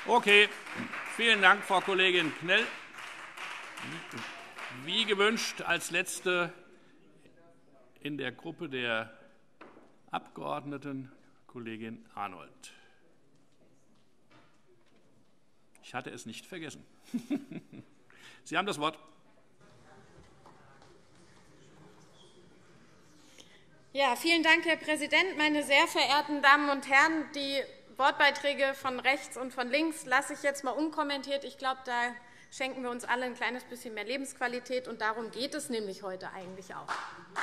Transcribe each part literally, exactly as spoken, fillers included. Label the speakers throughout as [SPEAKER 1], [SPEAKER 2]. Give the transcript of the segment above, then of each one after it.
[SPEAKER 1] Okay, vielen Dank, Frau Kollegin Knell. Wie gewünscht, als Letzte in der Gruppe der Abgeordneten Kollegin Arnold. Ich hatte es nicht vergessen. Sie haben das Wort.
[SPEAKER 2] Ja, vielen Dank, Herr Präsident. Meine sehr verehrten Damen und Herren, die Wortbeiträge von rechts und von links lasse ich jetzt mal unkommentiert. Ich glaube, da schenken wir uns alle ein kleines bisschen mehr Lebensqualität, und darum geht es nämlich heute eigentlich auch.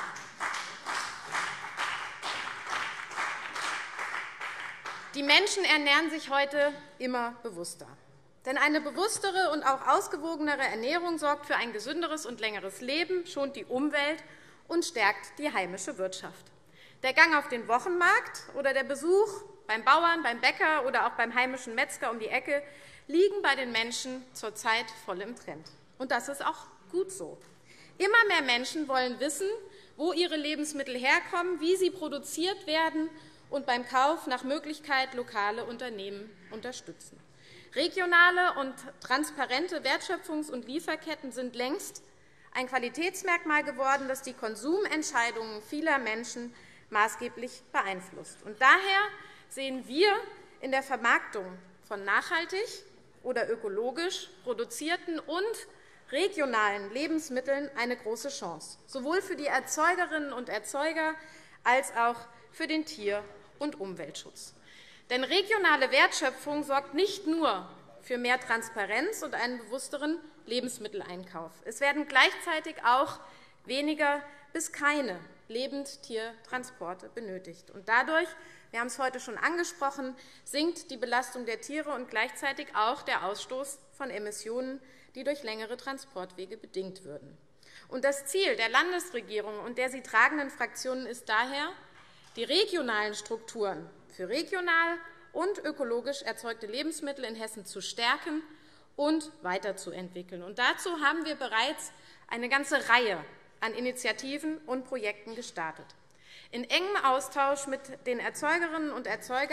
[SPEAKER 2] Die Menschen ernähren sich heute immer bewusster. Denn eine bewusstere und auch ausgewogenere Ernährung sorgt für ein gesünderes und längeres Leben, schont die Umwelt und stärkt die heimische Wirtschaft. Der Gang auf den Wochenmarkt oder der Besuch beim Bauern, beim Bäcker oder auch beim heimischen Metzger um die Ecke liegen bei den Menschen zurzeit voll im Trend. Und das ist auch gut so. Immer mehr Menschen wollen wissen, wo ihre Lebensmittel herkommen, wie sie produziert werden und beim Kauf nach Möglichkeit lokale Unternehmen unterstützen. Regionale und transparente Wertschöpfungs- und Lieferketten sind längst ein Qualitätsmerkmal geworden, das die Konsumentscheidungen vieler Menschen maßgeblich beeinflusst. Und daher sehen wir in der Vermarktung von nachhaltig oder ökologisch produzierten und regionalen Lebensmitteln eine große Chance, sowohl für die Erzeugerinnen und Erzeuger als auch für den Tier- und Umweltschutz. Denn regionale Wertschöpfung sorgt nicht nur für mehr Transparenz und einen bewussteren Lebensmitteleinkauf. Es werden gleichzeitig auch weniger bis keine Lebendtiertransporte benötigt. Und dadurch, wir haben es heute schon angesprochen, sinkt die Belastung der Tiere und gleichzeitig auch der Ausstoß von Emissionen, die durch längere Transportwege bedingt würden. Und das Ziel der Landesregierung und der sie tragenden Fraktionen ist daher, die regionalen Strukturen für regional und ökologisch erzeugte Lebensmittel in Hessen zu stärken und weiterzuentwickeln. Und dazu haben wir bereits eine ganze Reihe an Initiativen und Projekten gestartet. In engem Austausch mit den Erzeugerinnen und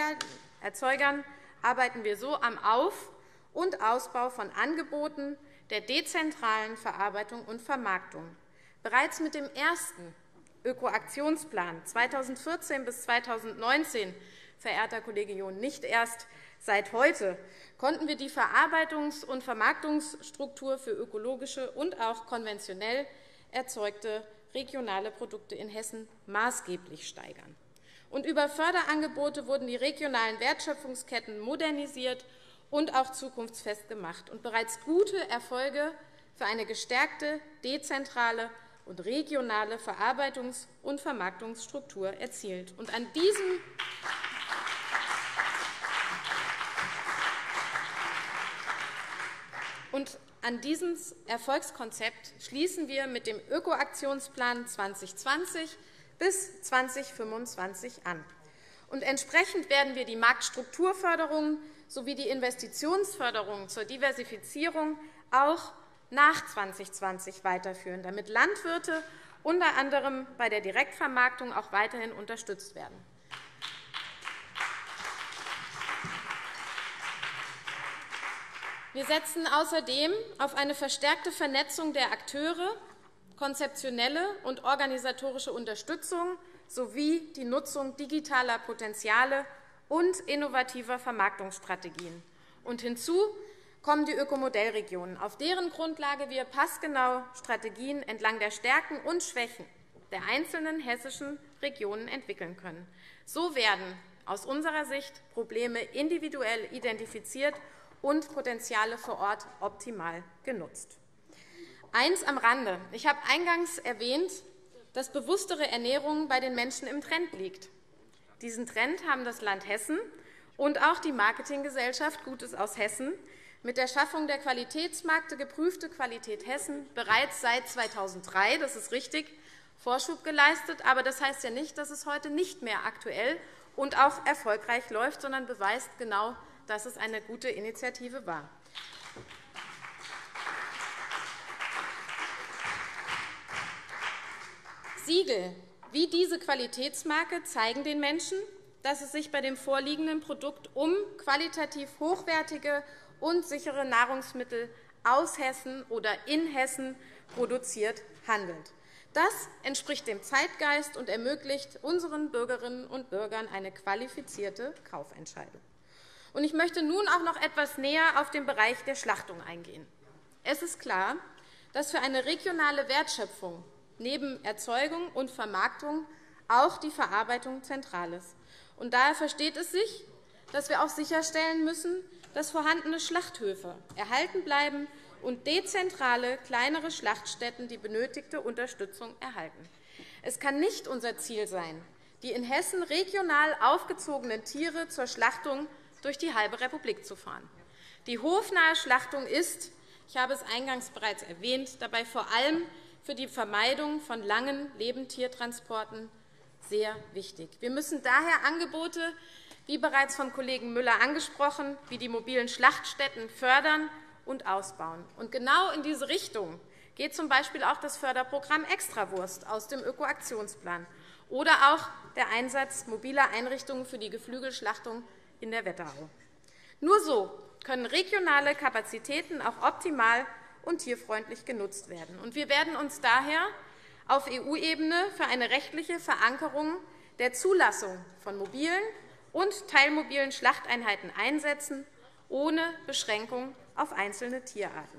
[SPEAKER 2] Erzeugern arbeiten wir so am Auf- und Ausbau von Angeboten der dezentralen Verarbeitung und Vermarktung. Bereits mit dem ersten Öko-Aktionsplan zweitausendvierzehn bis zweitausendneunzehn, verehrter Kollege John, nicht erst seit heute, konnten wir die Verarbeitungs- und Vermarktungsstruktur für ökologische und auch konventionell erzeugte regionale Produkte in Hessen maßgeblich steigern. Und über Förderangebote wurden die regionalen Wertschöpfungsketten modernisiert und auch zukunftsfest gemacht und bereits gute Erfolge für eine gestärkte, dezentrale und regionale Verarbeitungs- und Vermarktungsstruktur erzielt. Und an diesem Und an dieses Erfolgskonzept schließen wir mit dem Öko-Aktionsplan zweitausendzwanzig bis zweitausendfünfundzwanzig an. Und entsprechend werden wir die Marktstrukturförderung sowie die Investitionsförderung zur Diversifizierung auch nach zweitausendzwanzig weiterführen, damit Landwirte unter anderem bei der Direktvermarktung auch weiterhin unterstützt werden. Wir setzen außerdem auf eine verstärkte Vernetzung der Akteure, konzeptionelle und organisatorische Unterstützung sowie die Nutzung digitaler Potenziale und innovativer Vermarktungsstrategien. Und hinzu kommen die Ökomodellregionen, auf deren Grundlage wir passgenau Strategien entlang der Stärken und Schwächen der einzelnen hessischen Regionen entwickeln können. So werden aus unserer Sicht Probleme individuell identifiziert und Potenziale vor Ort optimal genutzt. Eins am Rande. Ich habe eingangs erwähnt, dass bewusstere Ernährung bei den Menschen im Trend liegt. Diesen Trend haben das Land Hessen und auch die Marketinggesellschaft Gutes aus Hessen mit der Schaffung der Qualitätsmarke Geprüfte Qualität Hessen bereits seit zweitausenddrei, das ist richtig, Vorschub geleistet. Aber das heißt ja nicht, dass es heute nicht mehr aktuell und auch erfolgreich läuft, sondern beweist genau, dass es eine gute Initiative war. Siegel wie diese Qualitätsmarke zeigen den Menschen, dass es sich bei dem vorliegenden Produkt um qualitativ hochwertige und sichere Nahrungsmittel aus Hessen oder in Hessen produziert handelt. Das entspricht dem Zeitgeist und ermöglicht unseren Bürgerinnen und Bürgern eine qualifizierte Kaufentscheidung. Ich möchte nun auch noch etwas näher auf den Bereich der Schlachtung eingehen. Es ist klar, dass für eine regionale Wertschöpfung neben Erzeugung und Vermarktung auch die Verarbeitung zentral ist. Und daher versteht es sich, dass wir auch sicherstellen müssen, dass vorhandene Schlachthöfe erhalten bleiben und dezentrale, kleinere Schlachtstätten die benötigte Unterstützung erhalten. Es kann nicht unser Ziel sein, die in Hessen regional aufgezogenen Tiere zur Schlachtung durch die halbe Republik zu fahren. Die hofnahe Schlachtung ist, ich habe es eingangs bereits erwähnt, dabei vor allem für die Vermeidung von langen Lebendtiertransporten sehr wichtig. Wir müssen daher Angebote, wie bereits vom Kollegen Müller angesprochen, wie die mobilen Schlachtstätten fördern und ausbauen. Und genau in diese Richtung geht z. B. auch das Förderprogramm Extrawurst aus dem Ökoaktionsplan oder auch der Einsatz mobiler Einrichtungen für die Geflügelschlachtung in der Wetterau. Nur so können regionale Kapazitäten auch optimal und tierfreundlich genutzt werden. Wir werden uns daher auf E U-Ebene für eine rechtliche Verankerung der Zulassung von mobilen und teilmobilen Schlachteinheiten einsetzen, ohne Beschränkung auf einzelne Tierarten.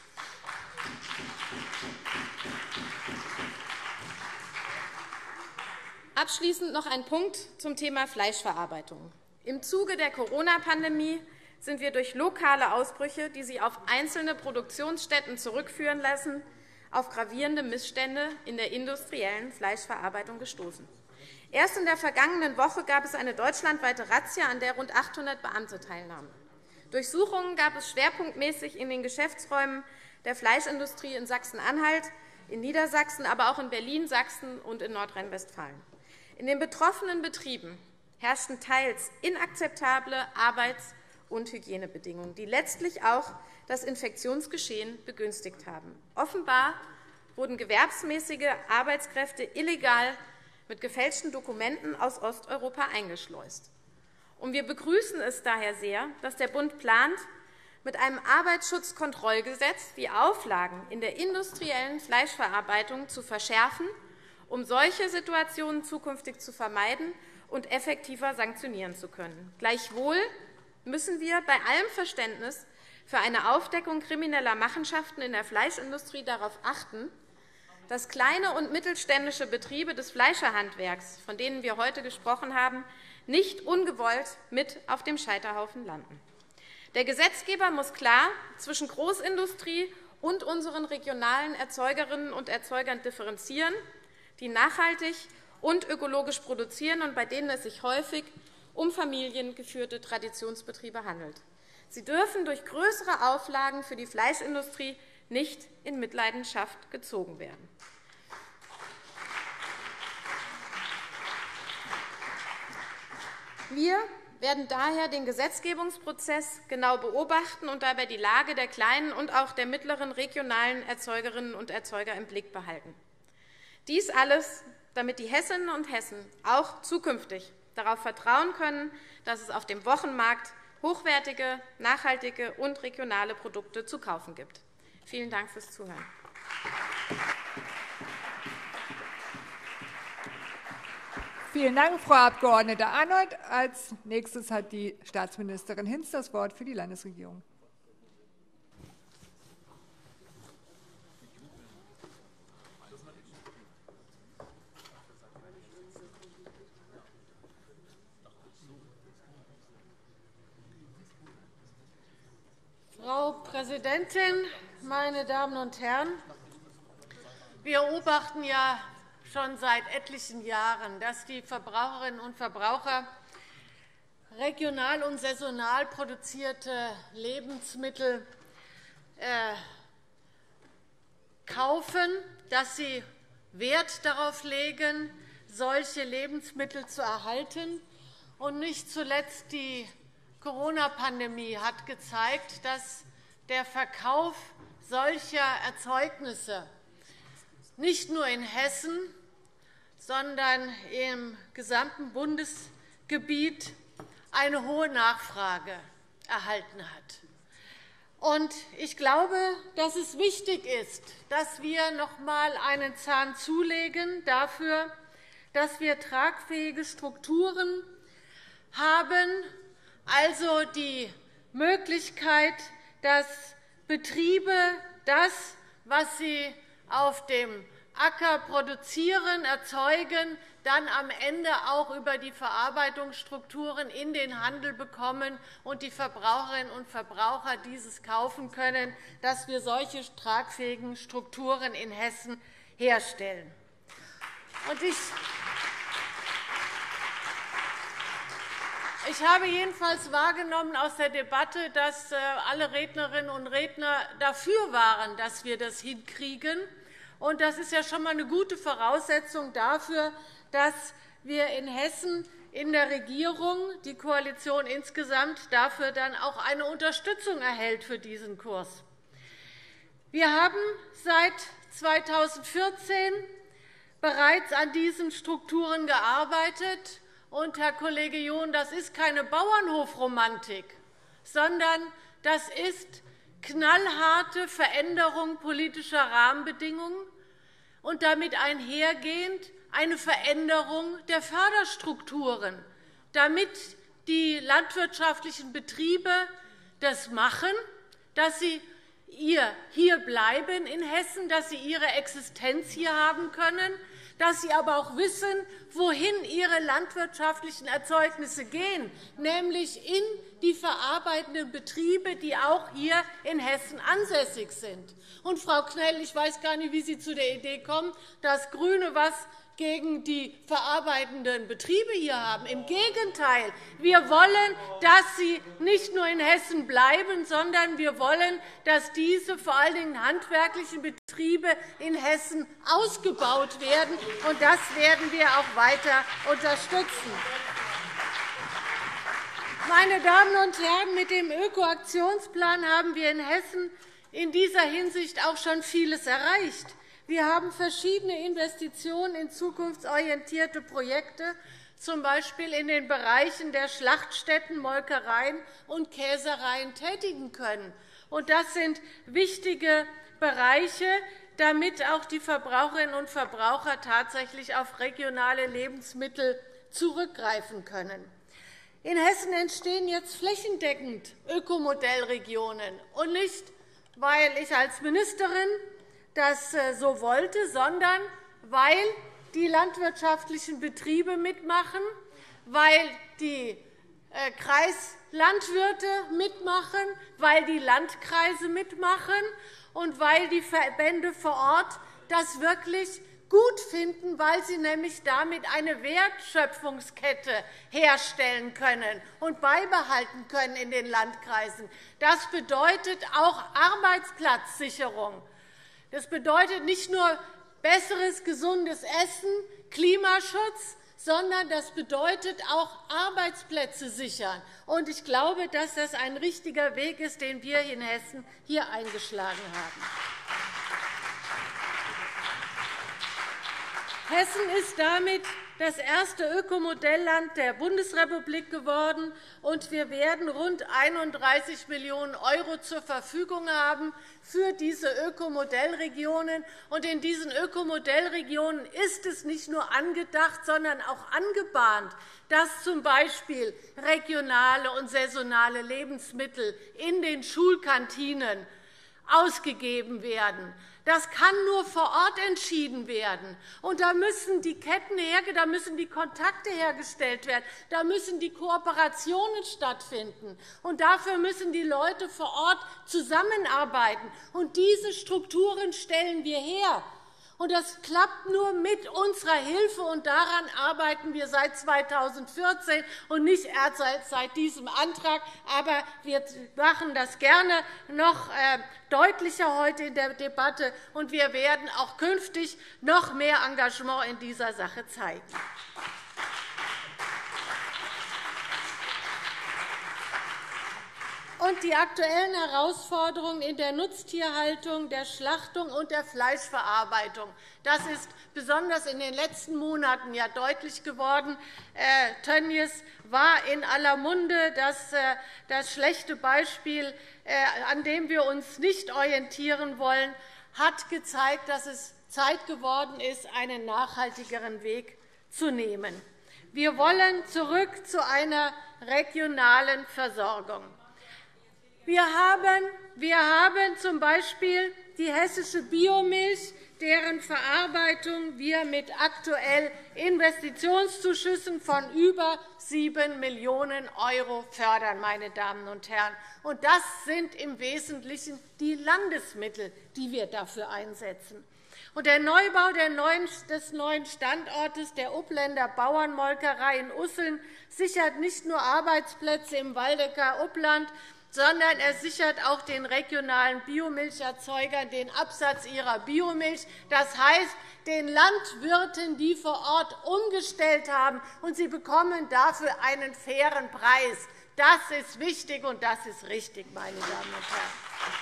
[SPEAKER 2] Abschließend noch ein Punkt zum Thema Fleischverarbeitung. Im Zuge der Corona-Pandemie sind wir durch lokale Ausbrüche, die sich auf einzelne Produktionsstätten zurückführen lassen, auf gravierende Missstände in der industriellen Fleischverarbeitung gestoßen. Erst in der vergangenen Woche gab es eine deutschlandweite Razzia, an der rund achthundert Beamte teilnahmen. Durchsuchungen gab es schwerpunktmäßig in den Geschäftsräumen der Fleischindustrie in Sachsen-Anhalt, in Niedersachsen, aber auch in Berlin, Sachsen und in Nordrhein-Westfalen. In den betroffenen Betrieben herrschten teils inakzeptable Arbeits- und Hygienebedingungen, die letztlich auch das Infektionsgeschehen begünstigt haben. Offenbar wurden gewerbsmäßige Arbeitskräfte illegal mit gefälschten Dokumenten aus Osteuropa eingeschleust. Und wir begrüßen es daher sehr, dass der Bund plant, mit einem Arbeitsschutzkontrollgesetz die Auflagen in der industriellen Fleischverarbeitung zu verschärfen, um solche Situationen zukünftig zu vermeiden und effektiver sanktionieren zu können. Gleichwohl müssen wir bei allem Verständnis für eine Aufdeckung krimineller Machenschaften in der Fleischindustrie darauf achten, dass kleine und mittelständische Betriebe des Fleischerhandwerks, von denen wir heute gesprochen haben, nicht ungewollt mit auf dem Scheiterhaufen landen. Der Gesetzgeber muss klar zwischen Großindustrie und unseren regionalen Erzeugerinnen und Erzeugern differenzieren, die nachhaltig und ökologisch produzieren und bei denen es sich häufig um familiengeführte Traditionsbetriebe handelt. Sie dürfen durch größere Auflagen für die Fleischindustrie nicht in Mitleidenschaft gezogen werden. Wir werden daher den Gesetzgebungsprozess genau beobachten und dabei die Lage der kleinen und auch der mittleren regionalen Erzeugerinnen und Erzeuger im Blick behalten. Dies alles, damit die Hessinnen und Hessen auch zukünftig darauf vertrauen können, dass es auf dem Wochenmarkt hochwertige, nachhaltige und regionale Produkte zu kaufen gibt. Vielen Dank fürs Zuhören.
[SPEAKER 3] Vielen Dank, Frau Abg. Arnold. Als nächstes hat die Staatsministerin Hinz das Wort für die Landesregierung.
[SPEAKER 4] Frau Präsidentin, meine Damen und Herren! Wir beobachten ja schon seit etlichen Jahren, dass die Verbraucherinnen und Verbraucher regional und saisonal produzierte Lebensmittel äh, kaufen, dass sie Wert darauf legen, solche Lebensmittel zu erhalten. Und nicht zuletzt die Corona-Pandemie hat gezeigt, dass der Verkauf solcher Erzeugnisse nicht nur in Hessen, sondern im gesamten Bundesgebiet Gebiet eine hohe Nachfrage erhalten hat. Und ich glaube, dass es wichtig ist, dass wir noch einmal einen Zahn zulegen dafür, dass wir tragfähige Strukturen haben, also die Möglichkeit, dass Betriebe das, was sie auf dem Acker produzieren, erzeugen, dann am Ende auch über die Verarbeitungsstrukturen in den Handel bekommen und die Verbraucherinnen und Verbraucher dieses kaufen können, dass wir solche tragfähigen Strukturen in Hessen herstellen. Und ich Ich habe jedenfalls wahrgenommen aus der Debatte, dass alle Rednerinnen und Redner dafür waren, dass wir das hinkriegen. Und das ist ja schon einmal eine gute Voraussetzung dafür, dass wir in Hessen in der Regierung, die Koalition insgesamt, dafür dann auch eine Unterstützung erhält für diesen Kurs. Wir haben seit zweitausendvierzehn bereits an diesen Strukturen gearbeitet. Und, Herr Kollege John, das ist keine Bauernhofromantik, sondern das ist knallharte Veränderung politischer Rahmenbedingungen und damit einhergehend eine Veränderung der Förderstrukturen, damit die landwirtschaftlichen Betriebe das machen, dass sie hier bleiben in Hessen, dass sie ihre Existenz hier haben können, dass sie aber auch wissen, wohin ihre landwirtschaftlichen Erzeugnisse gehen, nämlich in die verarbeitenden Betriebe, die auch hier in Hessen ansässig sind. Und, Frau Knell, ich weiß gar nicht, wie Sie zu der Idee kommen, dass GRÜNE etwas gegen die verarbeitenden Betriebe hier haben. Im Gegenteil, wir wollen, dass sie nicht nur in Hessen bleiben, sondern wir wollen, dass diese vor allen Dingen handwerklichen Betriebe in Hessen ausgebaut werden. Und das werden wir auch weiter unterstützen. Meine Damen und Herren, mit dem Öko-Aktionsplan haben wir in Hessen in dieser Hinsicht auch schon vieles erreicht. Wir haben verschiedene Investitionen in zukunftsorientierte Projekte, z. B. in den Bereichen der Schlachtstätten, Molkereien und Käsereien tätigen können. Das sind wichtige Bereiche, damit auch die Verbraucherinnen und Verbraucher tatsächlich auf regionale Lebensmittel zurückgreifen können. In Hessen entstehen jetzt flächendeckend Ökomodellregionen, und nicht, weil ich als Ministerin das so wollte, sondern weil die landwirtschaftlichen Betriebe mitmachen, weil die Kreislandwirte mitmachen, weil die Landkreise mitmachen und weil die Verbände vor Ort das wirklich gut finden, weil sie nämlich damit eine Wertschöpfungskette herstellen können und beibehalten können in den Landkreisen. Das bedeutet auch Arbeitsplatzsicherung. Das bedeutet nicht nur besseres, gesundes Essen, Klimaschutz, sondern das bedeutet auch Arbeitsplätze sichern. Ich glaube, dass das ein richtiger Weg ist, den wir in Hessen hier eingeschlagen haben. Hessen ist damit das erste Ökomodellland der Bundesrepublik geworden, und wir werden rund einunddreißig Millionen € zur Verfügung haben für diese Ökomodellregionen. In diesen Ökomodellregionen ist es nicht nur angedacht, sondern auch angebahnt, dass z. B. regionale und saisonale Lebensmittel in den Schulkantinen ausgegeben werden. Das kann nur vor Ort entschieden werden. Und da müssen die Ketten hergestellt, da müssen die Kontakte hergestellt werden, da müssen die Kooperationen stattfinden. Und dafür müssen die Leute vor Ort zusammenarbeiten. Und diese Strukturen stellen wir her. Und das klappt nur mit unserer Hilfe, und daran arbeiten wir seit zweitausendvierzehn und nicht erst seit diesem Antrag. Aber wir machen das gerne noch deutlicher heute in der Debatte, und wir werden auch künftig noch mehr Engagement in dieser Sache zeigen. und die aktuellen Herausforderungen in der Nutztierhaltung, der Schlachtung und der Fleischverarbeitung. Das ist besonders in den letzten Monaten ja deutlich geworden. Äh, Tönnies war in aller Munde das, äh, das schlechte Beispiel, äh, an dem wir uns nicht orientieren wollen, hat gezeigt, dass es Zeit geworden ist, einen nachhaltigeren Weg zu nehmen. Wir wollen zurück zu einer regionalen Versorgung. Wir haben, wir haben z. B. die hessische Biomilch, deren Verarbeitung wir mit aktuell Investitionszuschüssen von über sieben Millionen € fördern, meine Damen und Herren. Und das sind im Wesentlichen die Landesmittel, die wir dafür einsetzen. Und der Neubau des neuen Standortes der Uppländer Bauernmolkerei in Usseln sichert nicht nur Arbeitsplätze im Waldecker Uppland, sondern er sichert auch den regionalen Biomilcherzeugern den Absatz ihrer Biomilch. Das heißt, den Landwirten, die vor Ort umgestellt haben, und sie bekommen dafür einen fairen Preis. Das ist wichtig, und das ist richtig, meine Damen und Herren.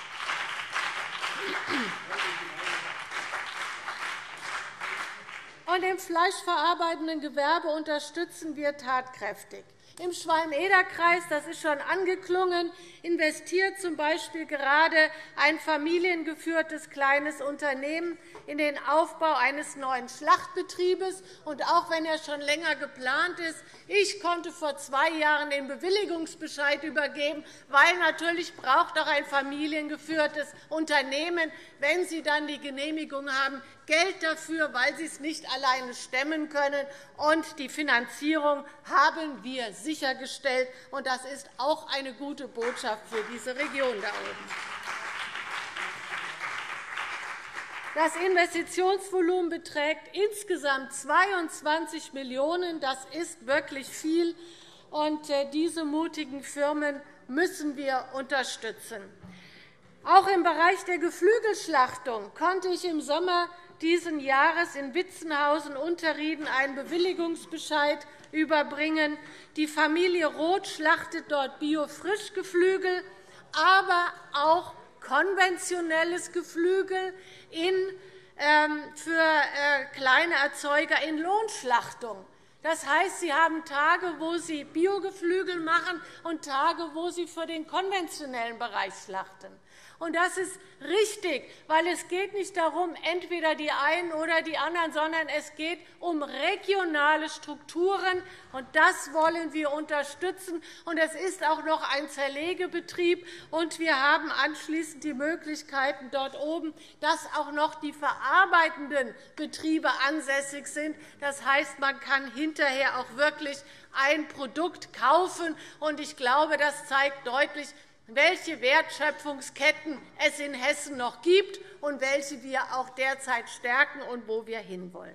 [SPEAKER 4] Und im fleischverarbeitenden Gewerbe unterstützen wir tatkräftig. Im Schwalm-Eder-Kreis, das ist schon angeklungen, investiert z. B. gerade ein familiengeführtes kleines Unternehmen in den Aufbau eines neuen Schlachtbetriebes. Und auch wenn er schon länger geplant ist, ich konnte vor zwei Jahren den Bewilligungsbescheid übergeben, weil natürlich braucht auch ein familiengeführtes Unternehmen, wenn sie dann die Genehmigung haben, Geld dafür, weil sie es nicht alleine stemmen können. Und die Finanzierung haben wir sichergestellt. Und das ist auch eine gute Botschaft für diese Region da oben. Das Investitionsvolumen beträgt insgesamt zweiundzwanzig Millionen €. Das ist wirklich viel. Und diese mutigen Firmen müssen wir unterstützen. Auch im Bereich der Geflügelschlachtung konnte ich im Sommer diesen Jahres in Witzenhausen-Unterrieden einen Bewilligungsbescheid überbringen. Die Familie Roth schlachtet dort Bio-Frischgeflügel, aber auch konventionelles Geflügel in, ähm, für äh, kleine Erzeuger in Lohnschlachtung. Das heißt, Sie haben Tage, wo Sie Biogeflügel machen, und Tage, wo Sie für den konventionellen Bereich schlachten. Und das ist richtig, weil es geht nicht darum, entweder die einen oder die anderen, sondern es geht um regionale Strukturen. Und das wollen wir unterstützen. Und es ist auch noch ein Zerlegebetrieb. Und wir haben anschließend die Möglichkeiten dort oben, dass auch noch die verarbeitenden Betriebe ansässig sind. Das heißt, man kann hinterher auch wirklich ein Produkt kaufen. Und ich glaube, das zeigt deutlich, welche Wertschöpfungsketten es in Hessen noch gibt und welche wir auch derzeit stärken und wo wir hinwollen.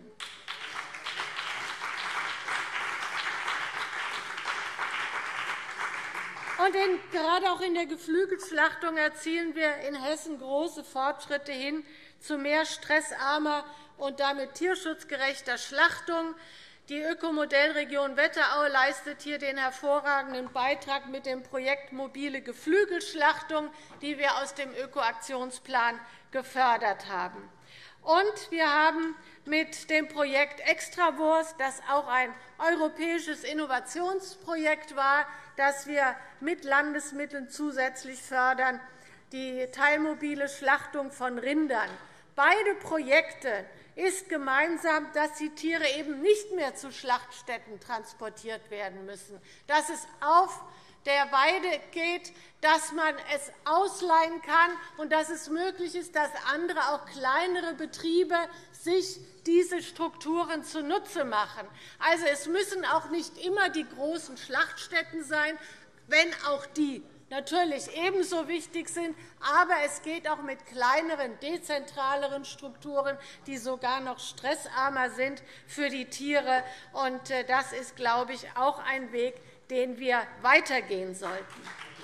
[SPEAKER 4] Und in, gerade auch in der Geflügelschlachtung erzielen wir in Hessen große Fortschritte hin zu mehr stressarmer und damit tierschutzgerechter Schlachtung. Die Ökomodellregion Wetterau leistet hier den hervorragenden Beitrag mit dem Projekt Mobile Geflügelschlachtung, die wir aus dem Ökoaktionsplan gefördert haben. Und wir haben mit dem Projekt Extrawurst, das auch ein europäisches Innovationsprojekt war, das wir mit Landesmitteln zusätzlich fördern, die teilmobile Schlachtung von Rindern. Beide Projekte ist gemeinsam, dass die Tiere eben nicht mehr zu Schlachtstätten transportiert werden müssen, dass es auf der Weide geht, dass man es ausleihen kann und dass es möglich ist, dass andere, auch kleinere Betriebe, sich diese Strukturen zunutze machen. Also, es müssen auch nicht immer die großen Schlachtstätten sein, wenn auch die natürlich ebenso wichtig sind. Aber es geht auch mit kleineren, dezentraleren Strukturen, die sogar noch stressarmer sind für die Tiere. Und das ist, glaube ich, auch ein Weg, den wir weitergehen sollten.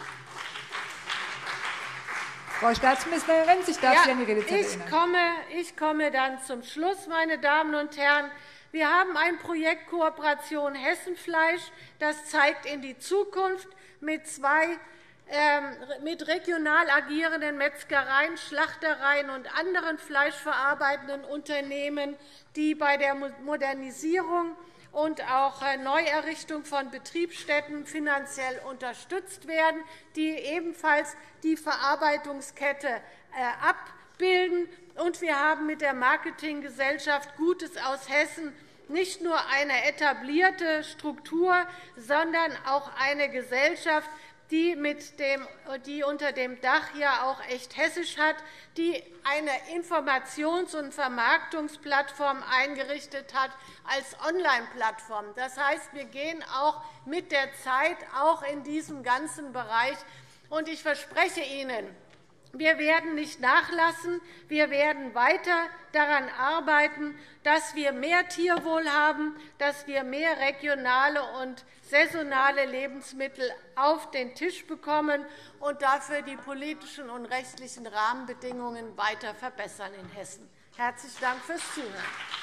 [SPEAKER 3] Frau Staatsministerin, ich darf
[SPEAKER 4] ja,
[SPEAKER 3] Sie an die Redezeit
[SPEAKER 4] ich
[SPEAKER 3] erinnern.
[SPEAKER 4] komme, ich komme dann zum Schluss, meine Damen und Herren. Wir haben ein Projekt Kooperation Hessenfleisch, das zeigt in die Zukunft mit zwei mit regional agierenden Metzgereien, Schlachtereien und anderen fleischverarbeitenden Unternehmen, die bei der Modernisierung und auch Neuerrichtung von Betriebsstätten finanziell unterstützt werden, die ebenfalls die Verarbeitungskette abbilden. Und wir haben mit der Marketinggesellschaft Gutes aus Hessen nicht nur eine etablierte Struktur, sondern auch eine Gesellschaft, die, mit dem, die unter dem Dach ja auch echt hessisch hat, die eine Informations- und Vermarktungsplattform eingerichtet hat als Online-Plattform. Das heißt, wir gehen auch mit der Zeit auch in diesem ganzen Bereich. Und ich verspreche Ihnen, wir werden nicht nachlassen. Wir werden weiter daran arbeiten, dass wir mehr Tierwohl haben, dass wir mehr regionale und saisonale Lebensmittel auf den Tisch bekommen und dafür die politischen und rechtlichen Rahmenbedingungen weiter verbessern in Hessen. Herzlichen Dank fürs Zuhören.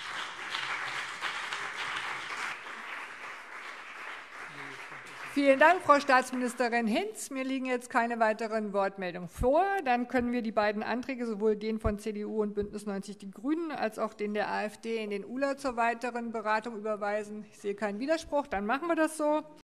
[SPEAKER 3] Vielen Dank, Frau Staatsministerin Hinz. Mir liegen jetzt keine weiteren Wortmeldungen vor. Dann können wir die beiden Anträge, sowohl den von C D U und BÜNDNIS neunzig die GRÜNEN als auch den der AfD, in den U L A zur weiteren Beratung überweisen. Ich sehe keinen Widerspruch. Dann machen wir das so.